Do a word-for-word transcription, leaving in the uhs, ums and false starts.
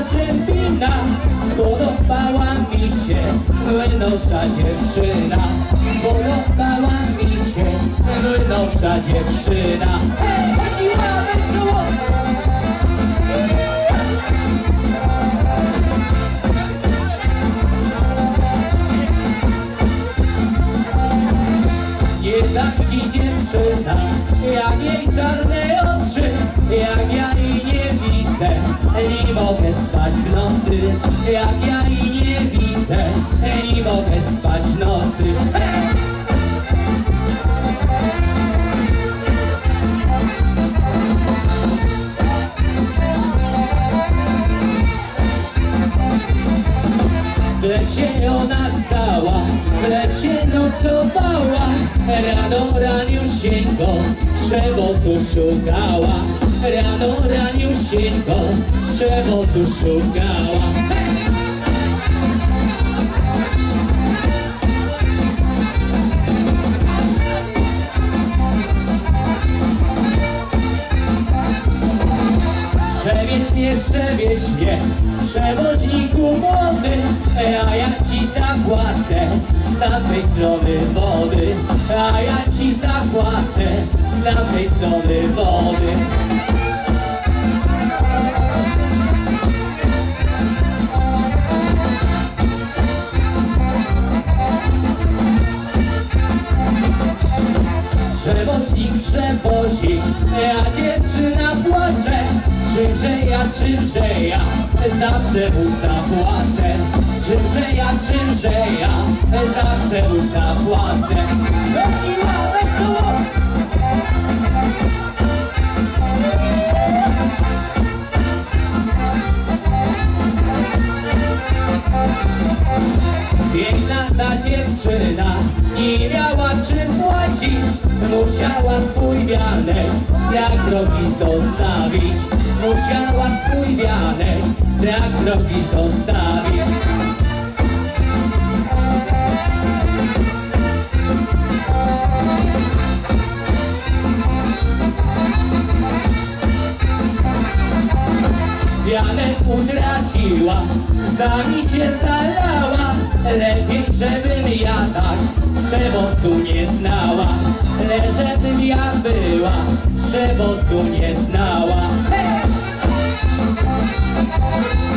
Argentyna, spodobała mi się młynosza dziewczyna. Spodobała mi się młynosza dziewczyna. Hej, chodziła wesoło. Nie tak ci dziewczyna, jak jej czarne oczy, jak ja jej nie widzę, nie mogę spać w nocy. Jak ja jej nie widzę, nie mogę spać w nocy. Hey! W lesie ona stała, w lesie nocowała, rano raniusieńko przewozu szukała. Rano raniusieńko przewozu szukała. Przewieź mnie, przewieź mnie, przewoźniku młody, a ja ci zapłacę z tamtej strony wody. A ja ci zapłacę z tamtej strony wody. Przewoźnik przewozi, a dziewczyna płacze. Czymże ja, czymże ja, zawsze mu zapłacę. Czymże ja, czymże ja, zawsze mu zapłacę. Chodziła wesoło. Piękna ta dziewczyna, nie miała czym płacić. Musiała swój wianek jak rogi zostawić. Musiała swój wianek jak rogi zostawić. Wianek utraciła, sami się zalała. Lepiej, żebym ja tak przewozu nie znała. Le, żebym ja była, przewozu nie znała. Hey!